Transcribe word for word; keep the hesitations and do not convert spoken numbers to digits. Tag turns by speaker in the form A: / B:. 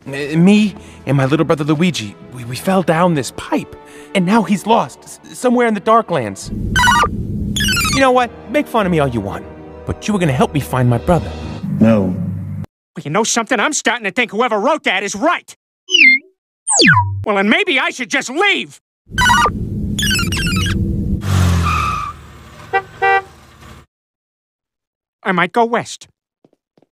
A: Uh, me and my little brother Luigi, we, we fell down this pipe. And now he's lost, s somewhere in the Darklands. You know what? Make fun of me all you want. But you were gonna help me find my brother.
B: No.
C: Well, you know something? I'm starting to think whoever wrote that is right. Well, then maybe I should just leave. I might go west.